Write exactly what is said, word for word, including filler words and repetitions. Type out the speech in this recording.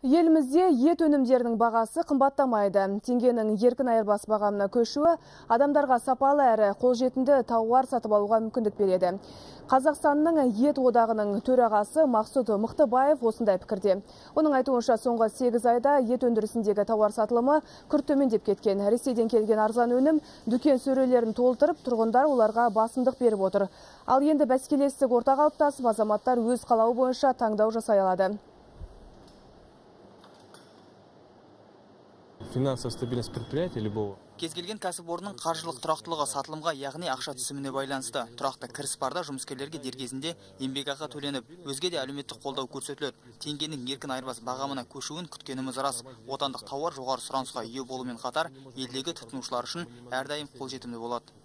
Елімізде ет өнімдерінің бағасы қымбаттамайды. Теңгенің еркін айырбас бағамына көшуі адамдарға сапалы әрі қолжетімді тауар сатып алуға мүмкіндік береді. Қазақстанның ет одағының төрағасы Мақсұт Мықтыбаев осындай пікірде. Оның айтуынша соңғы сегіз айда ет өндірісіндегі тауар сатылымы күрт төмендеп кеткен. Ресейден келген арзан өнім дүкен сөрелерін толтырып, тұрғындар оларға басымдық беріп отыр. Ал енді бәсекелестік орта қалыптасып, азаматтар өз қалауы бойынша таңдау жасай алады. Финансовая стабильность предприятия любого. Кез келген кәсіпорынның қаржылық тұрақтылығы сатылымға, яғни ақша түсіміне байланысты. Тұрақты кіріс барда жұмыскерлерге дер кезінде еңбекақы төленіп, өзге де әлеуметтік қолдау көрсетіледі. Теңгенің еркін айырбас бағамына көшуін күткеніміз рас. Отандық тауар жоғары сұранысқа ие болумен қатар, елдегі тұтынушылар үшін әрдайым қолжетімді болады.